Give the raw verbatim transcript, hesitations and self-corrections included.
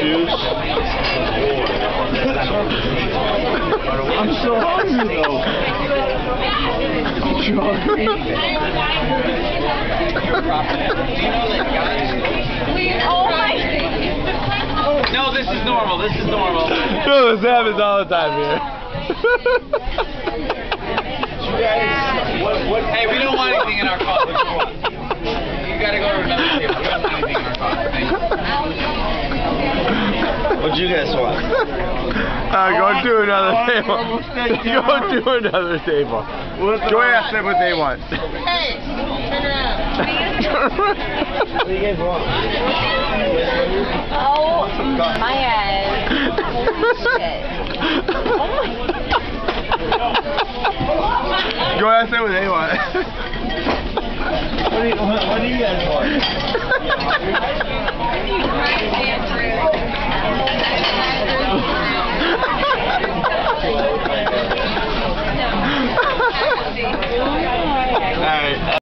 shoes? I'm so hungry though. You hungry? Oh my. No, this is normal. This is normal. No, this happens all the time here. What, what, hey, we don't want anything in our car. What do you want? You gotta go to another table. We don't want anything in our car. Okay? What do you guys want? Uh, go to another table. Go to another table. Go ask them what they want. Hey, turn around. What do you guys want? Oh my god. Holy shit. Oh my. Go ask them what they want. What do you, what, what do you guys want?